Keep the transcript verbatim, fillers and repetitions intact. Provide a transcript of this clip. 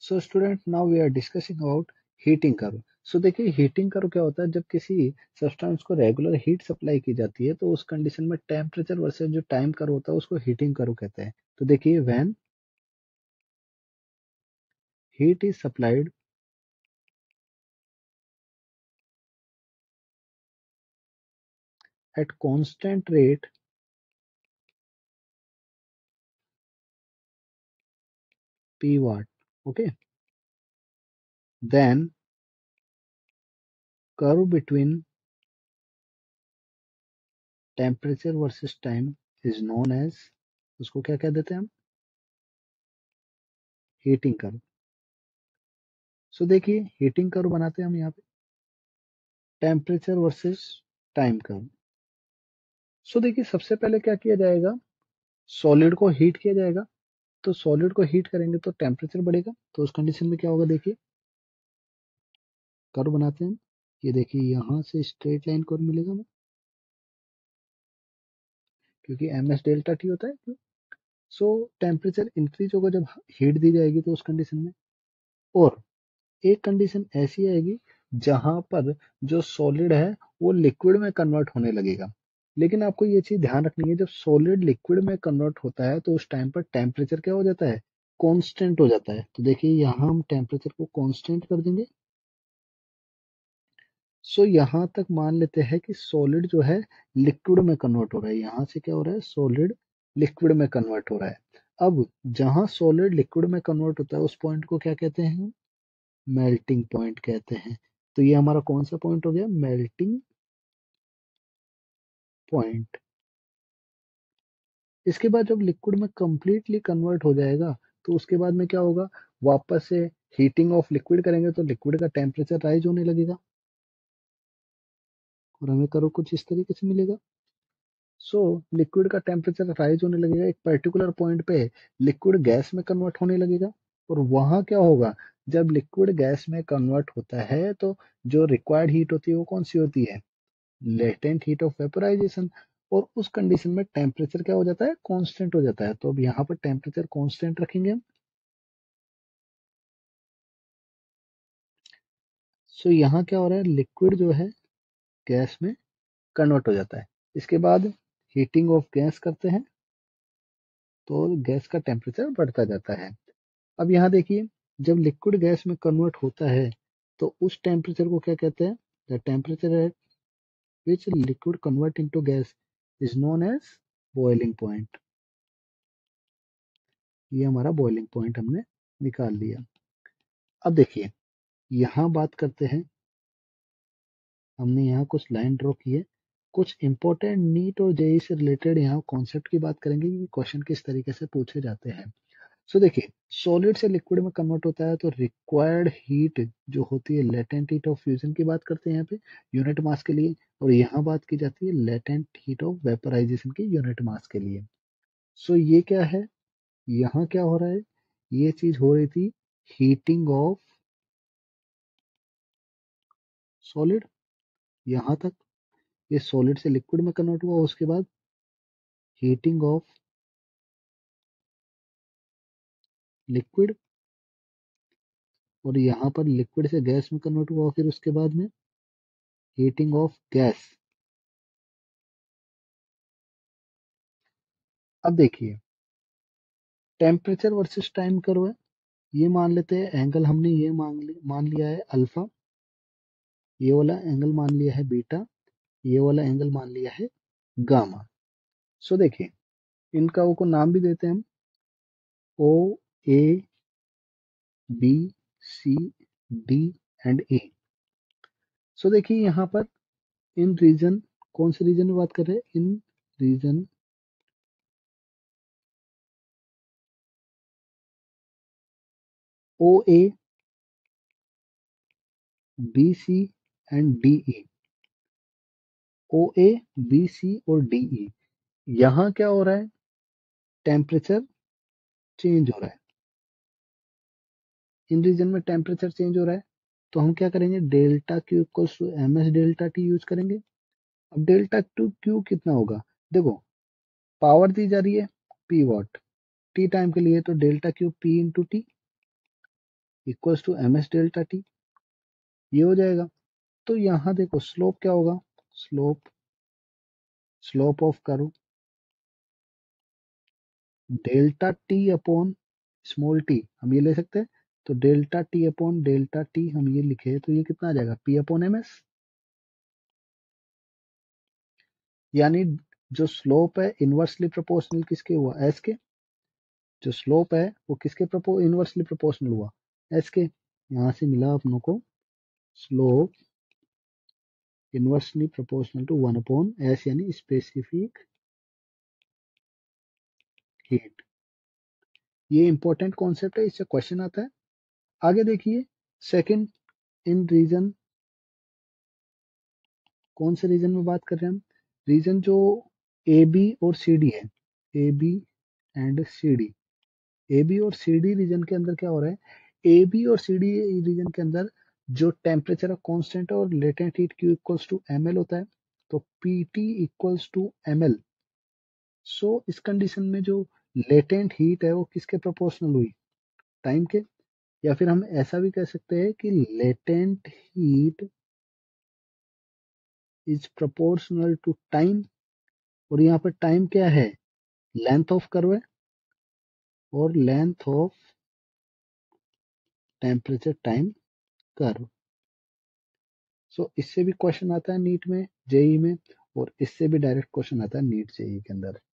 So student now we are discussing about heating curve. So देखिए heating curve क्या होता है, जब किसी सब्सटेंस को रेगुलर हीट सप्लाई की जाती है तो उस कंडीशन में टेम्परेचर वर्सेस जो टाइम कर्व होता है उसको हीटिंग कर्व कहते हैं। तो देखिए when heat is supplied at constant rate p watt, okay, then curve between temperature versus time is known as, उसको क्या कह देते हैं हम, हीटिंग कर्व। सो देखिए हीटिंग कर्व बनाते हैं हम यहाँ पे temperature versus time curve. So देखिए सबसे पहले क्या किया जाएगा, सॉलिड को हीट किया जाएगा। तो सॉलिड को हीट करेंगे तो टेम्परेचर बढ़ेगा, तो उस कंडीशन में क्या होगा, देखिए कर्व बनाते हैं। ये देखिए यहाँ से स्ट्रेट लाइन कर्व मिलेगा हमें, क्योंकि एम एस डेल्टा टी होता है। सो टेम्परेचर इंक्रीज होगा जब हीट दी जाएगी तो उस कंडीशन में, और एक कंडीशन ऐसी आएगी जहां पर जो सॉलिड है वो लिक्विड में कन्वर्ट होने लगेगा। लेकिन आपको ये चीज ध्यान रखनी है, जब सॉलिड लिक्विड में कन्वर्ट होता है तो उस टाइम पर टेम्परेचर क्या हो जाता है, कांस्टेंट हो जाता है। तो देखिए यहाँ हम टेम्परेचर को कांस्टेंट कर देंगे। सो यहाँ तक मान लेते हैं कि सॉलिड जो है लिक्विड में कन्वर्ट हो रहा है। यहाँ से क्या हो रहा है, सॉलिड लिक्विड में कन्वर्ट हो रहा है। अब जहां सॉलिड लिक्विड में कन्वर्ट होता है उस पॉइंट को क्या कहते हैं, मेल्टिंग पॉइंट कहते हैं। तो ये हमारा कौन सा पॉइंट हो गया, मेल्टिंग पॉइंट। इसके बाद जब लिक्विड में कंप्लीटली कन्वर्ट हो जाएगा तो उसके बाद में क्या होगा, वापस से हीटिंग ऑफ लिक्विड करेंगे तो लिक्विड का टेम्परेचर राइज होने लगेगा और हमें करो कुछ इस तरीके से मिलेगा। सो लिक्विड का टेम्परेचर राइज होने लगेगा, एक पर्टिकुलर पॉइंट पे लिक्विड गैस में कन्वर्ट होने लगेगा। और वहां क्या होगा, जब लिक्विड गैस में कन्वर्ट होता है तो जो रिक्वायर्ड हीट होती है वो कौन सी होती है, लेटेंट हीट ऑफ वेपोराइजेशन। और उस कंडीशन में टेम्परेचर क्या हो जाता है, कांस्टेंट हो जाता है। तो अब यहाँ पर टेम्परेचर कांस्टेंट रखेंगे हम। सो यहाँ क्या हो रहा है, लिक्विड जो है गैस में कन्वर्ट हो जाता है। इसके बाद हीटिंग ऑफ गैस करते हैं तो गैस का टेम्परेचर बढ़ता जाता है। अब यहाँ देखिए, जब लिक्विड गैस में कन्वर्ट होता है तो उस टेम्परेचर को क्या कहते हैं, the temperature at which liquid convert into gas is known as boiling point. ये हमारा बॉइलिंग पॉइंट हमने निकाल लिया। अब देखिए यहाँ बात करते हैं, हमने यहाँ कुछ लाइन ड्रॉ की है, कुछ इंपॉर्टेंट नीट और जेई से रिलेटेड यहाँ कॉन्सेप्ट की बात करेंगे कि क्वेश्चन किस तरीके से पूछे जाते हैं। सो so, देखिए सॉलिड से लिक्विड में कन्वर्ट होता है तो रिक्वायर्ड हीट जो होती है, लेटेंट हीट ऑफ फ्यूजन की बात करते हैं यहाँ पे यूनिट मास के लिए, और यहाँ बात की जाती है लेटेंट हीट ऑफ वेपोराइजेशन की यूनिट मास के लिए। सो so, ये क्या है, यहाँ क्या हो रहा है, ये चीज हो रही थी हीटिंग ऑफ सॉलिड। यहाँ तक ये सॉलिड से लिक्विड में कन्वर्ट हुआ, उसके बाद हीटिंग ऑफ लिक्विड, और यहाँ पर लिक्विड से गैस में कन्वर्ट हुआ, फिर उसके बाद में हीटिंग ऑफ गैस। अब देखिए टेम्परेचर वर्सेस टाइम कर्व है, ये मान लेते हैं एंगल हमने ये मान लिया मान लिया है अल्फा, ये वाला एंगल मान लिया है बीटा, ये वाला एंगल मान लिया है गामा। सो देखिए इनका वो को नाम भी देते हैं हम, O A B C D and A. So देखिए यहाँ पर इन रीजन, कौन से रीजन में बात कर रहे हैं, in region O A B C and D E, O A B C और डी ई। यहाँ क्या हो रहा है, टेम्परेचर चेंज हो रहा है, इन रीजन में टेम्परेचर चेंज हो रहा है। तो हम क्या करेंगे, delta Q equals to M S delta T use करेंगे। अब डेल्टा टू क्यू कितना होगा, देखो पावर दी जा रही है पी वॉट, टी टाइम के लिए, तो delta Q P into T, equals to M S delta T, ये हो जाएगा। तो यहाँ देखो स्लोप क्या होगा, slope slope of curve delta T upon small T, हम ये ले सकते हैं। तो delta T upon delta T हम ये लिखे तो ये कितना आ जाएगा, पी अपॉन एम एस। यानी जो स्लोप है इनवर्सली प्रोपोर्शनल किसके हुआ, एस के। जो स्लोप है वो किसके प्रपो इनवर्सली प्रोपोर्शनल हुआ, एस के। यहां से मिला अपनों को slope inversely proportional to one upon S, यानी स्पेसिफिक हीट। ये इंपॉर्टेंट कॉन्सेप्ट है, इससे क्वेश्चन आता है। आगे देखिए सेकंड इन रीजन, कौन से रीजन में बात कर रहे हैं हम, रीजन जो ए बी और सी डी है, A B and C D. A B और सी डी रीजन के अंदर क्या हो रहा है, ए बी और सी डी रीजन के अंदर जो टेम्परेचर कांस्टेंट है और latent heat Q equals to M L होता है। तो P T equals to M L. So इस कंडीशन में जो लेटेंट हीट है वो किसके प्रोपोर्शनल हुई, टाइम के। या फिर हम ऐसा भी कह सकते हैं कि latent heat is proportional to time. और यहाँ पर टाइम क्या है, लेंथ ऑफ कर्व है और length of temperature time curve. So इससे भी क्वेश्चन आता है नीट में, जेई में, और इससे भी डायरेक्ट क्वेश्चन आता है नीट जेई के अंदर।